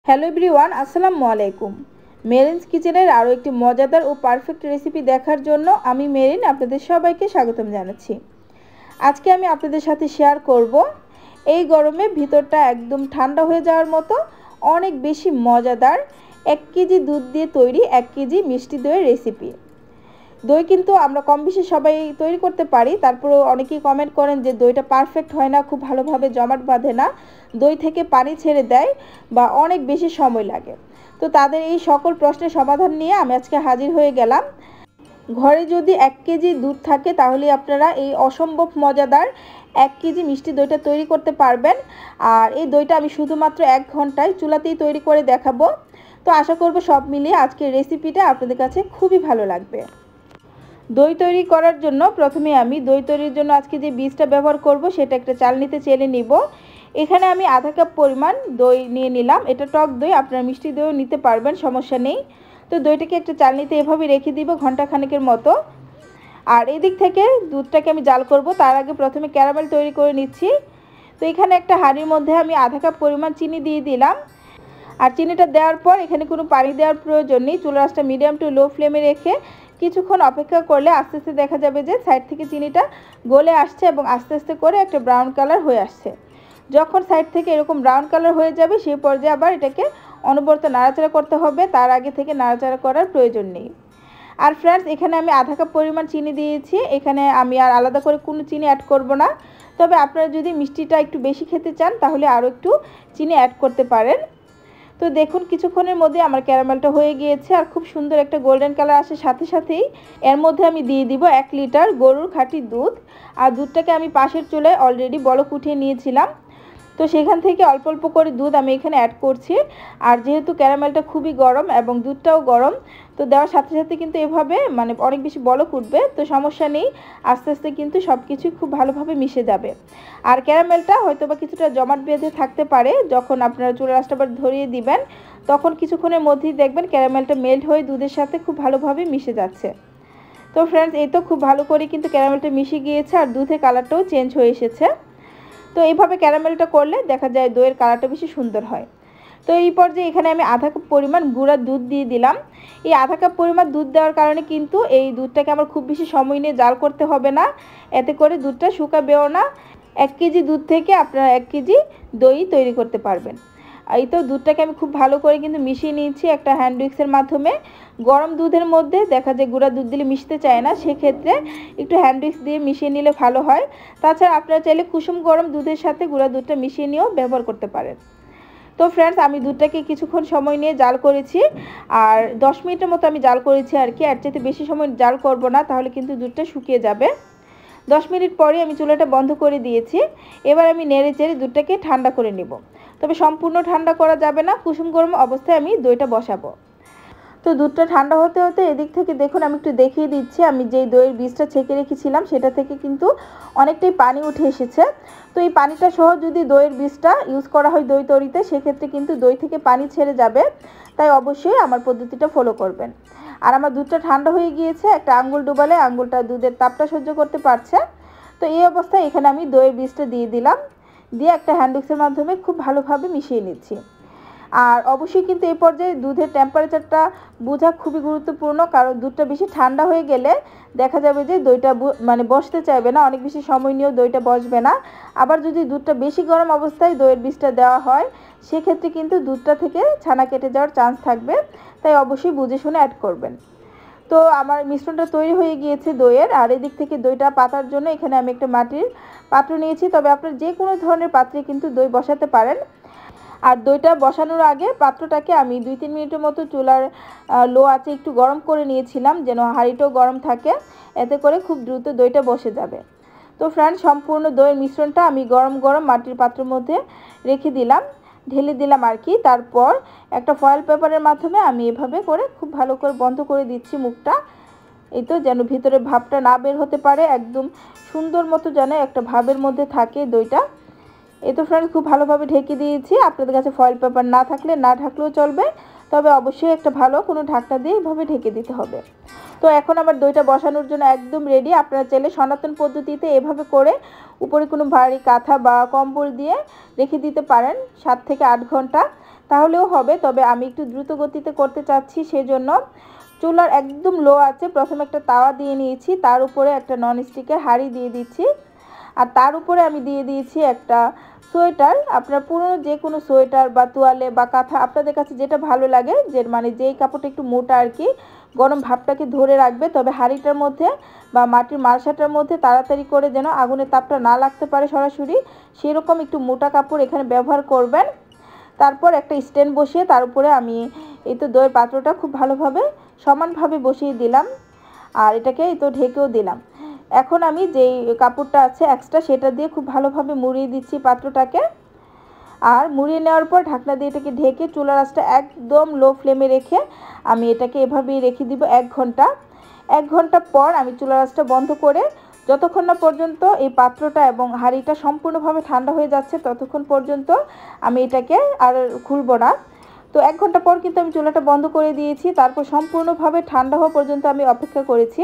Hello everyone, আসসালামু আলাইকুম। মেরিনস কিচেনের আরও একটি মজাদার ও পারফেক্ট রেসিপি দেখার জন্য আমি মেরিন আপনাদের সবাইকে স্বাগতম জানাচ্ছি। আজকে আমি আপনাদের সাথে শেয়ার করব এই গরমে ভিতরটা একদম ঠান্ডা হয়ে যাওয়ার মতো অনেক বেশি মজাদার 1 কেজি দুধ দিয়ে তৈরি 1 কেজি মিষ্টি দইয়ের রেসিপি। দই কিন্তু আমরা কম বেশি সবাই তৈরি করতে পারি, তারপরেও অনেকেই কমেন্ট করেন যে দইটা পারফেক্ট হয় না, খুব ভালোভাবে জমাট বাঁধে না, দই থেকে পানি ছেড়ে দেয় বা অনেক বেশি সময় লাগে। তো তাদের এই সকল প্রশ্নের সমাধান নিয়ে আমি আজকে হাজির হয়ে গেলাম। ঘরে যদি 1 কেজি দুধ থাকে তাহলে আপনারা এই অসম্ভব মজাদার 1 কেজি মিষ্টি দইটা তৈরি করতে পারবেন। আর এই দইটা আমি শুধুমাত্র 1 ঘন্টায় চুলাতেই তৈরি করে দেখাবো। তো আশা করব সব মিলিয়ে আজকের রেসিপিটা আপনাদের কাছে খুবই ভালো লাগবে। দই তৈরি করার জন্য প্রথমে আমি দই তৈরির জন্য আজকে যে বীজটা ব্যবহার করব সেটা একটা চালনিতে চেলে নিব। এখানে আমি আধা কাপ পরিমাণ দই নিয়ে নিলাম। এটা টক দই, আপনারা মিষ্টি দইও নিতে পারবেন, সমস্যা নেই। তো দইটাকে একটা চালনিতে এভাবে রেখে দিব ঘন্টা খানেকের মতো। আর এদিক থেকে দুধটাকে আমি জাল করব, তার আগে প্রথমে ক্যারামেল তৈরি করে নিচ্ছি। তো এখানে একটা হাঁড়ির মধ্যে আমি আধা কাপ পরিমাণ চিনি দিয়ে দিলাম। আর চিনিটা দেওয়ার পর এখানে কোনো পানি দেওয়ার প্রয়োজন নেই। চুলার আঁচটা মিডিয়াম টু লো ফ্লেমে রেখে কিছুক্ষণ অপেক্ষা করলে আস্তে আস্তে দেখা যাবে যে সাইড থেকে চিনিটা গলে আসছে এবং আস্তে আস্তে করে একটা ব্রাউন কালার হয়ে আসছে। যখন সাইড থেকে এরকম ব্রাউন কালার হয়ে যাবে সেই পর্যায়ে আবার এটাকে অনবরত নাড়াচাড়া করতে হবে, তার আগে থেকে নাড়াচাড়া করার প্রয়োজন নেই। আর ফ্রেন্ডস, এখানে আমি আধা কাপ পরিমাণ চিনি দিয়েছি। এখানে আমি আর আলাদা করে কোনো চিনি অ্যাড করব না। তবে আপনারা যদি মিষ্টিটা একটু বেশি খেতে চান তাহলে আরও একটু চিনি অ্যাড করতে পারেন। তো দেখুন কিছুক্ষণের মধ্যে আমার ক্যারামেলটা হয়ে গিয়েছে আর খুব সুন্দর একটা গোল্ডেন কালার আসে। সাথে সাথেই এর মধ্যে আমি দিয়ে দিব 1 লিটার গরুর খাঁটি দুধ। আর দুধটাকে আমি পাশের চুলায় অলরেডি বলক উঠিয়ে নিয়েছিলাম। তো সেখান থেকে অল্প অল্প করে দুধ আমি এখানে অ্যাড করছি। আর যেহেতু ক্যারামেলটা খুবই গরম এবং দুধটাও গরম, তো দেওয়ার সাথে সাথে কিন্তু এভাবে অনেক বেশি বলক উঠবে। তো সমস্যা নেই, আস্তে আস্তে কিন্তু সব কিছু খুব ভালোভাবে মিশে যাবে। আর ক্যারামেলটা হয়তো বা কিছুটা জমাট বেঁধে থাকতে পারে, যখন আপনারা চুলার আঁচটা আবার ধরিয়ে দিবেন তখন কিছুক্ষণের মধ্যেই দেখবেন ক্যারামেলটা মেল্ট হয়ে দুধের সাথে খুব ভালোভাবে মিশে যাচ্ছে। তো ফ্রেন্ডস, এই তো খুব ভালো করে কিন্তু ক্যারামেলটা মিশে গিয়েছে আর দুধের কালারটাও চেঞ্জ হয়ে এসেছে। তো এইভাবে ক্যারামেলটা করলে দেখা যায় দইয়ের কালারটা বেশি সুন্দর হয়। তো এই পর্যায়ে এখানে আমি আধা কাপ পরিমাণ গুঁড়া দুধ দিয়ে দিলাম। এই আধা কাপ পরিমাণ দুধ দেওয়ার কারণে কিন্তু এই দুধটাকে আমার খুব বেশি সময় নিয়ে জাল করতে হবে না, এতে করে দুধটা শুকাবেও না। 1 কেজি দুধ থেকে আপনারা 1 কেজি দই তৈরি করতে পারবেন। এই তো দুধটাকে আমি খুব ভালো করে কিন্তু মিশিয়ে নিয়েছি একটা হ্যান্ড উইক্সের মাধ্যমে। গরম দুধের মধ্যে দেখা যায় গুঁড়া দুধ দিলে মিশতে চায় না, সেক্ষেত্রে একটু হ্যান্ড উইক্স দিয়ে মিশিয়ে নিলে ভালো হয়। তাছাড়া আপনারা চাইলে কুসুম গরম দুধের সাথে গুঁড়া দুধটা মিশিয়ে নিয়েও ব্যবহার করতে পারেন। তো ফ্রেন্ডস, আমি দুধটাকে কিছুক্ষণ সময় নিয়ে জাল করেছি আর 10 মিনিটের মতো আমি জাল করেছি আর কি। এর চাইতে বেশি সময় জাল করব না, তাহলে কিন্তু দুধটা শুকিয়ে যাবে। 10 মিনিট পরে আমি চুলাটা বন্ধ করে দিয়েছি। এবার আমি নেড়ে চেড়ে দুধটাকে ঠান্ডা করে নেব। তবে সম্পূর্ণ ঠান্ডা করা যাবে না, কুসুম গরম অবস্থায় আমি দইটা বসাবো। তো দুধটা ঠান্ডা হতে হতে এদিক থেকে দেখুন আমি একটু দেখিয়ে দিচ্ছি, আমি যেই দইয়ের বীজটা ছেঁকে রেখেছিলাম সেটা থেকে কিন্তু অনেকটাই পানি উঠে এসেছে। তো এই পানিটা সহ যদি দইয়ের বীজটা ইউজ করা হয় দই তৈরিতে, সেক্ষেত্রে কিন্তু দই থেকে পানি ছেড়ে যাবে। তাই অবশ্যই আমার পদ্ধতিটা ফলো করবেন। আর আমার দুধটা ঠান্ডা হয়ে গিয়েছে, একটা আঙ্গুল ডুবালে আঙ্গুলটা দুধের তাপটা সহ্য করতে পারছে। তো এই অবস্থায় এখানে আমি দইয়ের বীজটা দিয়ে দিলাম, দিয়ে একটা হ্যান্ড উইক্সের মাধ্যমে খুব ভালোভাবে মিশিয়ে নিচ্ছি। আর অবশ্যই কিন্তু এই পর্যায়ে দুধের টেম্পারেচারটা বোঝা খুবই গুরুত্বপূর্ণ, কারণ দুধটা বেশি ঠান্ডা হয়ে গেলে দেখা যাবে যে দইটা বসতে চাইবে না, অনেক বেশি সময় নিয়েও দইটা বসবে না। আবার যদি দুধটা বেশি গরম অবস্থায় দইয়ের বীজটা দেওয়া হয়, সেক্ষেত্রে কিন্তু দুধটা থেকে ছানা কেটে যাওয়ার চান্স থাকবে। তাই অবশ্যই বুঝে শুনে অ্যাড করবেন। তো আমার মিশ্রণটা তৈরি হয়ে গিয়েছে দইয়ের। আর এদিক থেকে দইটা পাতার জন্য এখানে আমি একটা মাটির পাত্র নিয়েছি, তবে আপনারা যে কোনো ধরনের পাত্রে কিন্তু দই বসাতে পারেন। আর দইটা বসানোর আগে পাত্রটাকে আমি 2-3 মিনিটের মতো চুলার লো আঁচে একটু গরম করে নিয়েছিলাম, যেন হাঁড়িটাও গরম থাকে, এতে করে খুব দ্রুত দইটা বসে যাবে। তো ফ্রেন্ড, সম্পূর্ণ দইয়ের মিশ্রণটা আমি গরম গরম মাটির পাত্রের মধ্যে রেখে দিলাম, ঢেলে দিলাম আর কি। তারপর একটা ফয়েল পেপারের মাধ্যমে আমি এভাবে করে খুব ভালো করে বন্ধ করে দিচ্ছি মুখটা। এই তো, যেন ভিতরে ভাবটা না বের হতে পারে, একদম সুন্দর মতো যেন একটা ভাবের মধ্যে থাকে দইটা। এই তো ফ্রেন্ডস, খুব ভালোভাবে ঢেকে দিয়েছি। আপনাদের কাছে ফয়েল পেপার না থাকলে না ঢাকলেও চলবে, তবে অবশ্যই একটা ভালো কোনো ঢাকনা দিয়ে এভাবে ঢেকে দিতে হবে। তো এখন আমার দইটা বসানোর জন্য একদম রেডি। আপনারা চাইলে সনাতন পদ্ধতিতে এভাবে করে উপরে কোনো ভারী কাঁথা বা কম্বল দিয়ে রেখে দিতে পারেন 7 থেকে 8 ঘন্টা। তাহলেও হবে, তবে আমি একটু দ্রুত গতিতে করতে চাচ্ছি, সেজন্য চুলার একদম লো আছে প্রথমে একটা তাওয়া দিয়ে নিয়েছি, তার উপরে একটা ননস্টিকের হাঁড়ি দিয়ে দিচ্ছি, আর তার উপরে আমি দিয়ে দিয়েছি একটা সোয়েটার। আপনার পুরনো যে কোনো সোয়েটার বা তোয়ালে বা কাঁথা আপনাদের কাছে যেটা ভালো লাগে, যে মানে যেই কাপড়টা একটু মোটা আর কি, গরম ভাবটাকে ধরে রাখবে। তবে হাঁড়িটার মধ্যে বা মাটির মালসাটার মধ্যে তাড়াতাড়ি করে যেন আগুনের তাপটা না লাগতে পারে সরাসরি, সেরকম একটু মোটা কাপড় এখানে ব্যবহার করবেন। তারপর একটা স্ট্যান্ড বসিয়ে তার উপরে আমি এই তো দইয়ের পাত্রটা খুব ভালোভাবে সমানভাবে বসিয়ে দিলাম, আর এটাকে এই তো ঢেকেও দিলাম। এখন আমি যেই কাপড়টা আছে এক্সট্রা, সেটা দিয়ে খুব ভালোভাবে মুড়িয়ে দিচ্ছি পাত্রটাকে। আর মুড়িয়ে নেওয়ার পর ঢাকনা দিয়ে এটাকে ঢেকে চুলার আঁচটা একদম লো ফ্লেমে রেখে আমি এটাকে এভাবেই রেখে দিব 1 ঘন্টা। 1 ঘন্টা পর আমি চুলার আঁচটা বন্ধ করে যতক্ষণ না পর্যন্ত এই পাত্রটা এবং হাঁড়িটা সম্পূর্ণভাবে ঠান্ডা হয়ে যাচ্ছে ততক্ষণ পর্যন্ত আমি এটাকে আর খুলবো না। তো 1 ঘন্টা পর কিন্তু আমি চুলাটা বন্ধ করে দিয়েছি, তারপর সম্পূর্ণভাবে ঠান্ডা হওয়া পর্যন্ত আমি অপেক্ষা করেছি।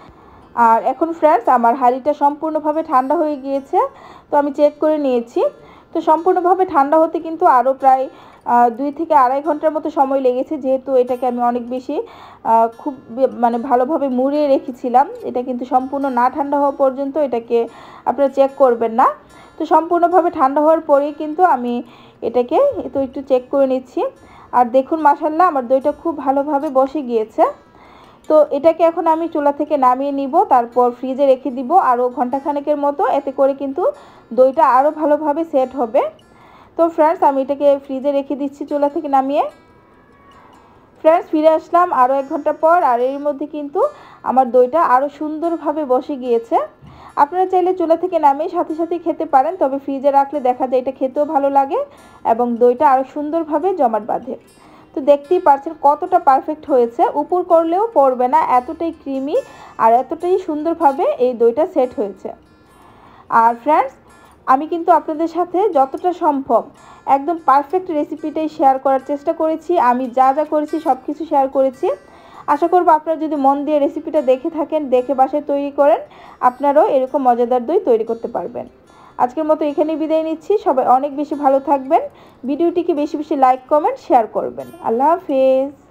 আর এখন ফ্রেন্ডস আমার হাঁড়িটা সম্পূর্ণভাবে ঠান্ডা হয়ে গিয়েছে, তো আমি চেক করে নিয়েছি। তো সম্পূর্ণভাবে ঠান্ডা হতে কিন্তু আরও প্রায় 2 থেকে আড়াই ঘন্টার মতো সময় লেগেছে, যেহেতু এটাকে আমি অনেক বেশি খুব মানে ভালোভাবে মুড়িয়ে রেখেছিলাম। এটা কিন্তু সম্পূর্ণ না ঠান্ডা হওয়া পর্যন্ত এটাকে আপনারা চেক করবেন না। তো সম্পূর্ণভাবে ঠান্ডা হওয়ার পরেই কিন্তু আমি এটাকে তো একটু চেক করে নিচ্ছি। আর দেখুন মাশাআল্লাহ আমার দইটা খুব ভালোভাবে বসে গিয়েছে। তো এটাকে এখন আমি চুলা থেকে নামিয়ে নিব, তারপর ফ্রিজে রেখে দিব আরও ঘন্টাখানেকের মতো, এতে করে কিন্তু দইটা আরও ভালোভাবে সেট হবে। তো ফ্রেন্ডস আমি এটাকে ফ্রিজে রেখে দিচ্ছি চুলা থেকে নামিয়ে। ফ্রেন্ডস ফিরে আসলাম আরও 1 ঘন্টা পর, আর এর মধ্যে কিন্তু আমার দইটা আরও সুন্দরভাবে বসে গিয়েছে। আপনারা চাইলে চুলা থেকে নামিয়ে সাথে সাথে খেতে পারেন, তবে ফ্রিজে রাখলে দেখা যায় এটা খেতেও ভালো লাগে এবং দইটা আরও সুন্দরভাবে জমাট বাঁধে। তো দেখতেই পাচ্ছেন কতটা পারফেক্ট হয়েছে, উপর করলেও পড়বে না, এতটাই ক্রিমি আর এতটাই সুন্দরভাবে এই দইটা সেট হয়েছে। আর ফ্রেন্ডস আমি কিন্তু আপনাদের সাথে যতটা সম্ভব একদম পারফেক্ট রেসিপিটাই শেয়ার করার চেষ্টা করেছি। আমি যা যা করেছি সব কিছু শেয়ার করেছি। আশা করব আপনারা যদি মন দিয়ে রেসিপিটা দেখে থাকেন, দেখে বাসায় তৈরি করেন, আপনারাও এরকম মজাদার দই তৈরি করতে পারবেন। আজকের মতো এখানেই বিদায় নিচ্ছি। সবাই অনেক বেশি ভালো থাকবেন। ভিডিওটিকে বেশি বেশি লাইক কমেন্ট শেয়ার করবেন। আল্লাহ হাফেজ।